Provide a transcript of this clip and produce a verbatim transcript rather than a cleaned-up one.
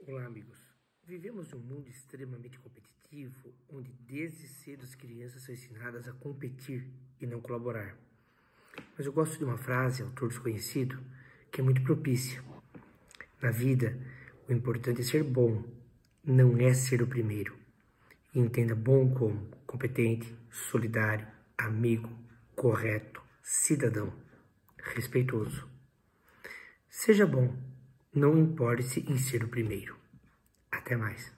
Olá, amigos. Vivemos um mundo extremamente competitivo, onde desde cedo as crianças são ensinadas a competir e não colaborar. Mas eu gosto de uma frase, autor desconhecido, que é muito propícia. Na vida, o importante é ser bom, não é ser o primeiro. E entenda bom como competente, solidário, amigo, correto, cidadão, respeitoso. Seja bom, não importe-se em ser o primeiro. Até mais.